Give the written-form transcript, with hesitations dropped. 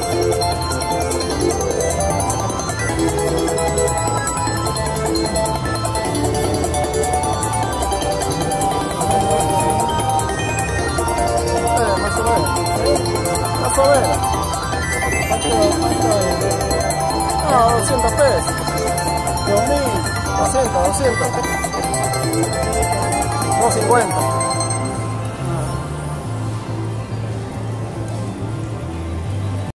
Más o menos. ¿Cuánto es? Ah, 200 pesos. 2000, 200. 250.